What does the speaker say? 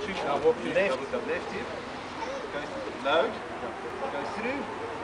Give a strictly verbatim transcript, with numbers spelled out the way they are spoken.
shoot. Now walk your left, left hip, goes load, goes through,